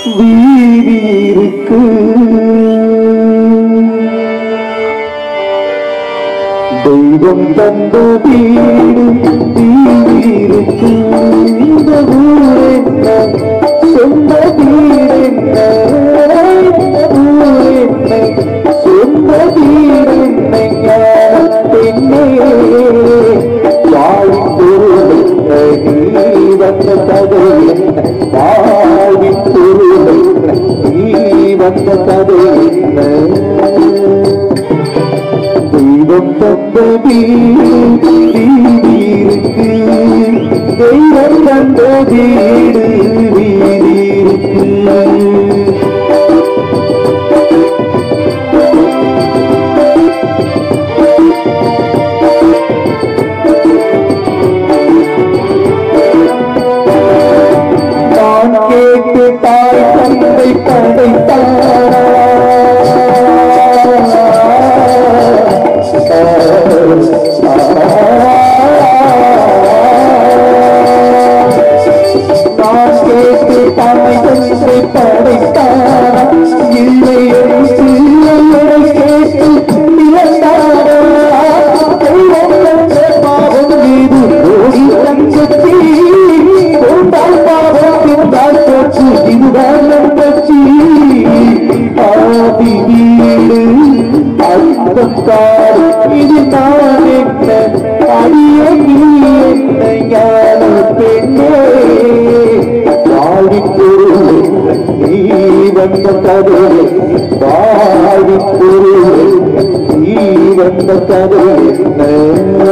வீதி இருக்கு தெய்வம் தந்த வீடு வீதி இருக்கு இந்த ஊர் என்ன சொந்த வீடு என்ன ஊர் என்ன சொந்த வீடு என்ன பெண்ணே வாழி பொருள் நீ வந்த கதை என்ன வாழி பொருள் நீ வந்த கதை என்ன தெய்வம் தந்த வீடு இருக்கு தெய்வம் தந்த வீடு வீதி இருக்கு நான் கேட்டு தாய் தந்தை படைத்தாரா நான் கேட்டு தாய் தந்தை படைத்தாரா இல்லை என்று கேட்டு இழந்தாரா தெய்வம் தந்த பாவம் மீது ஓடி தங்கச்சி கொண்டால் பாவம் பின்னால் போச்சு இதுதான் நம்பச்சி ஆதி வீடு அந்தத்தார் இது நான் என்ன அடிய நீ என்ன ஞான பெண்ணே வாழி பொருள் நீ வந்த கதை வாழி பொருள் நீ வந்த கதை என்ன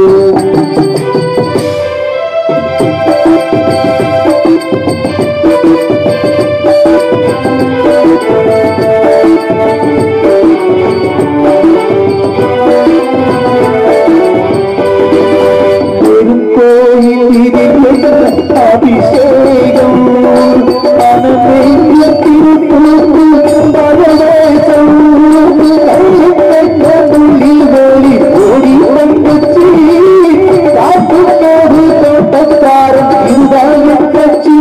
அபிஷேகம் மனமே திருப்பூர் பரவேசம் ஒளி ஓடி வந்துச்சு காட்டுக்கோடு தோட்டக்காரன் இதுதான் கட்சி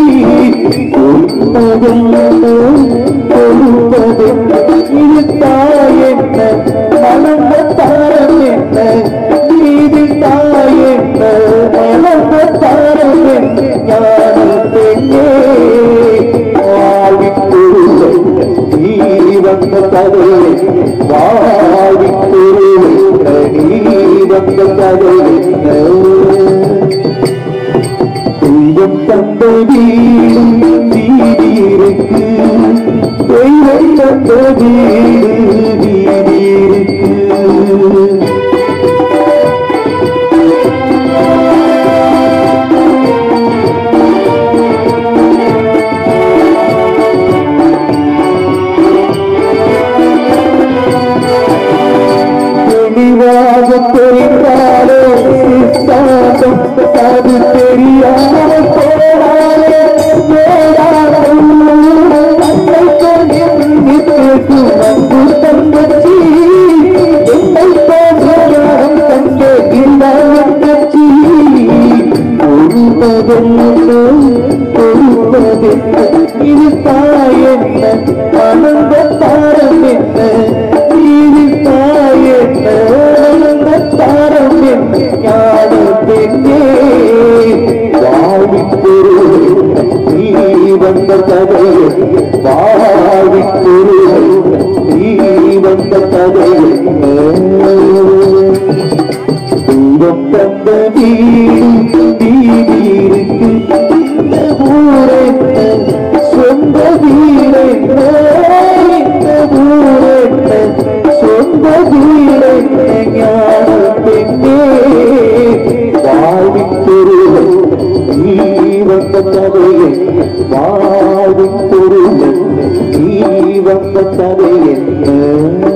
இது தாய் என்ன மலர்ந்த தாரம் என்ன நீதி தாய் என்ன மலர்ந்த தாரம் என்ன ஞான பெண்ணே வாழி பொருள் நீ வந்த கதை வாழி பொருள் நீ வந்த கதை தெய்வம் தந்த வீடு வீதி இருக்கு தெய்வம் தந்த வீடு வீதி இருக்கு தெளிவாக தெரிந்தாலே சித்தாந்தம் அது தெரியாமல் போனாலே அன்பு தங்கச்சி என்னை போன்றம் தங்க இல்லாச்சி பொறுப்பதென்ன இது தாய் என்ன ஆனந்த தாரம் என்ன இது தாய் என்ன ஆனந்த தாரம் என்ன ஞான பெண்ணே வாழி பொருள் நீ வந்த கதை வாழி பொருள் நீ வந்த கதை தெய்வம் தந்த வீடு வீதி இருக்கு இந்த ஊர் என்ன சொந்த வீடு என்ன இந்த ஊர் என்ன சொந்த வீடு என்ன ஞான பெண்ணே வாழி பொருள் நீ வந்த கதை வாழி பொருள் நீ வந்த கதை என்ன